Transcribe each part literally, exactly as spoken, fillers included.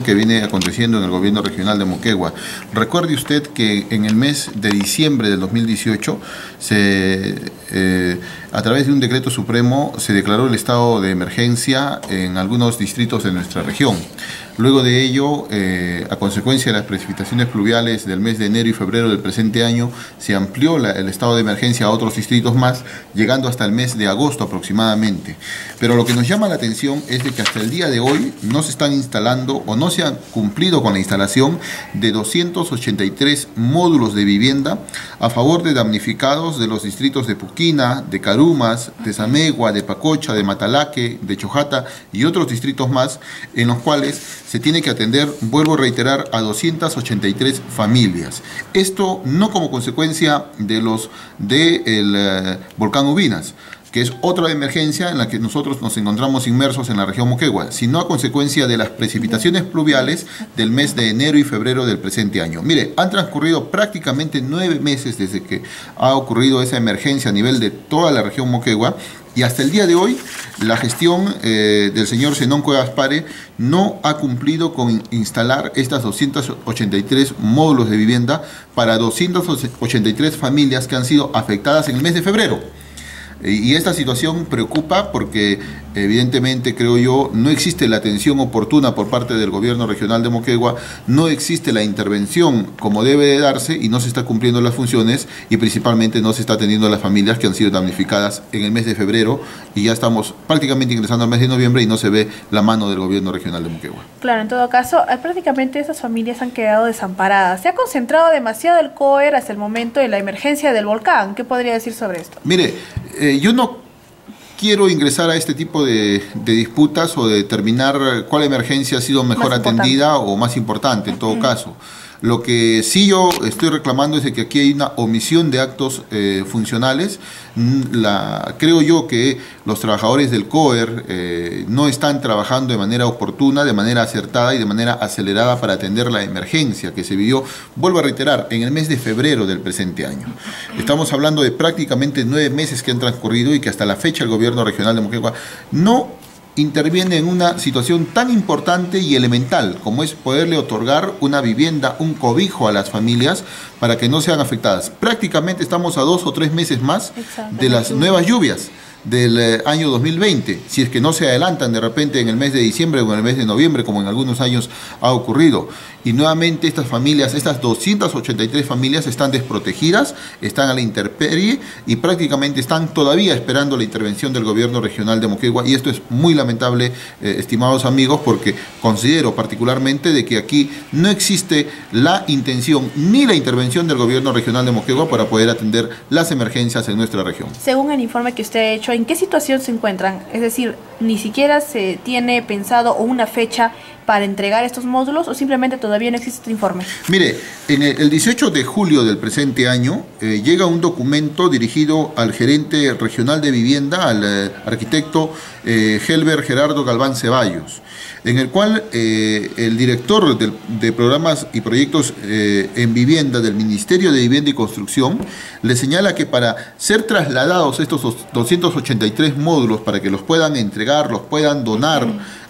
que viene aconteciendo en el gobierno regional de Moquegua. Recuerde usted que en el mes de diciembre del dos mil dieciocho, se, eh, a través de un decreto supremo, se declaró el estado de emergencia en algunos distritos de nuestra región. Luego de ello, eh, a consecuencia de las precipitaciones pluviales del mes de enero y febrero del presente año, se amplió la, el estado de emergencia a otros distritos más, llegando hasta el mes de agosto aproximadamente. Pero lo que nos llama la atención es de que hasta el día de hoy no se están instalando o no se han cumplido con la instalación de doscientos ochenta y tres módulos de vivienda a favor de damnificados de los distritos de Puquina, de Carumas, de Zamegua, de Pacocha, de Matalaque, de Chojata y otros distritos más, en los cuales se tiene que atender, vuelvo a reiterar, a doscientas ochenta y tres familias. Esto no como consecuencia de los del de uh, volcán Ubinas, que es otra emergencia en la que nosotros nos encontramos inmersos en la región Moquegua, sino a consecuencia de las precipitaciones pluviales del mes de enero y febrero del presente año. Mire, han transcurrido prácticamente nueve meses desde que ha ocurrido esa emergencia a nivel de toda la región Moquegua, y hasta el día de hoy la gestión eh, del señor Zenón Cuevas Pare no ha cumplido con instalar estas doscientos ochenta y tres módulos de vivienda para doscientas ochenta y tres familias que han sido afectadas en el mes de febrero. Y esta situación preocupa porque evidentemente, creo yo, no existe la atención oportuna por parte del gobierno regional de Moquegua, no existe la intervención como debe de darse y no se está cumpliendo las funciones, y principalmente no se está atendiendo a las familias que han sido damnificadas en el mes de febrero, y ya estamos prácticamente ingresando al mes de noviembre y no se ve la mano del gobierno regional de Moquegua. Claro, en todo caso, prácticamente esas familias han quedado desamparadas. Se ha concentrado demasiado el C O E R hasta el momento de la emergencia del volcán. ¿Qué podría decir sobre esto? Mire, eh, yo no quiero ingresar a este tipo de, de disputas o de determinar cuál emergencia ha sido mejor atendida o más importante en todo uh-huh. caso. Lo que sí yo estoy reclamando es de que aquí hay una omisión de actos eh, funcionales. La, creo yo que los trabajadores del C O E R eh, no están trabajando de manera oportuna, de manera acertada y de manera acelerada para atender la emergencia que se vivió, vuelvo a reiterar, en el mes de febrero del presente año. Estamos hablando de prácticamente nueve meses que han transcurrido y que hasta la fecha el gobierno regional de Moquegua no interviene en una situación tan importante y elemental como es poderle otorgar una vivienda, un cobijo a las familias para que no sean afectadas. Prácticamente estamos a dos o tres meses más de las nuevas lluvias del eh, año dos mil veinte, si es que no se adelantan de repente en el mes de diciembre o en el mes de noviembre, como en algunos años ha ocurrido. Y nuevamente estas familias, estas doscientas ochenta y tres familias están desprotegidas, están a la intemperie y prácticamente están todavía esperando la intervención del gobierno regional de Moquegua, y esto es muy lamentable, eh, estimados amigos, porque considero particularmente de que aquí no existe la intención ni la intervención del gobierno regional de Moquegua para poder atender las emergencias en nuestra región. Según el informe que usted ha hecho, ¿en qué situación se encuentran? Es decir, ¿ni siquiera se tiene pensado o una fecha para entregar estos módulos o simplemente todavía no existe este informe? Mire, en el, el dieciocho de julio del presente año eh, llega un documento dirigido al gerente regional de vivienda, al eh, arquitecto eh, Helber Gerardo Galván Ceballos, en el cual eh, el director de, de programas y proyectos eh, en vivienda del Ministerio de Vivienda y Construcción le señala que para ser trasladados estos doscientos ochenta y tres módulos, para que los puedan entregar, los puedan donar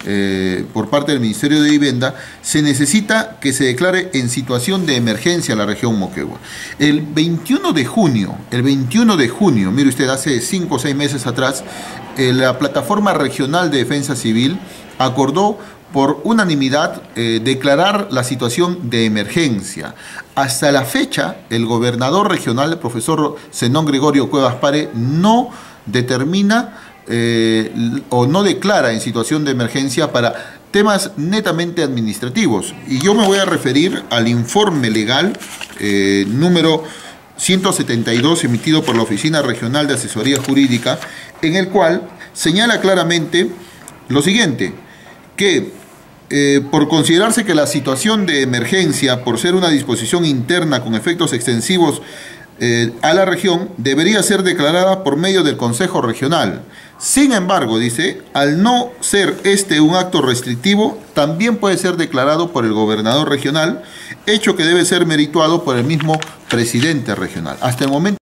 eh, por parte del Ministerio de Vivienda, se necesita que se declare en situación de emergencia la región Moquegua. El veintiuno de junio, el veintiuno de junio, mire usted, hace cinco o seis meses atrás, eh, la Plataforma Regional de Defensa Civil acordó por unanimidad eh, declarar la situación de emergencia. Hasta la fecha, el gobernador regional, el profesor Zenón Gregorio Cuevas Pare, no determina eh, o no declara en situación de emergencia para temas netamente administrativos. Y yo me voy a referir al informe legal eh, número ciento setenta y dos emitido por la Oficina Regional de Asesoría Jurídica, en el cual señala claramente lo siguiente, que eh, por considerarse que la situación de emergencia, por ser una disposición interna con efectos extensivos eh, a la región, debería ser declarada por medio del Consejo Regional. Sin embargo, dice, al no ser este un acto restrictivo, también puede ser declarado por el gobernador regional, hecho que debe ser merituado por el mismo presidente regional. Hasta el momento